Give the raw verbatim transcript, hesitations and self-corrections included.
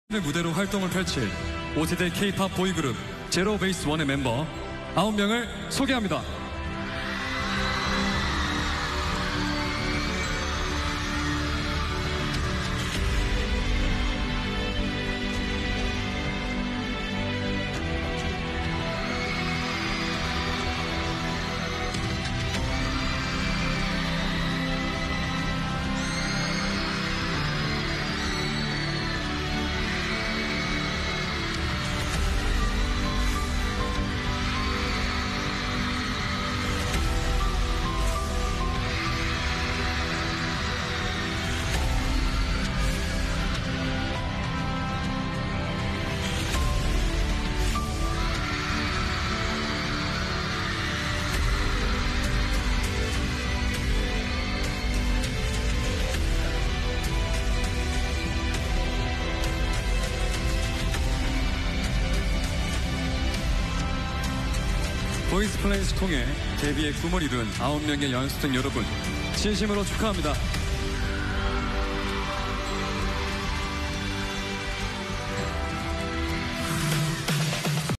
무대로 활동을 펼칠 오 세대 K-팝 보이그룹 제로베이스원의 멤버 아홉 명을 소개합니다. 보이스 플레이스 통해 데뷔의 꿈을 이룬 아홉 명의 연습생 여러분, 진심으로 축하합니다.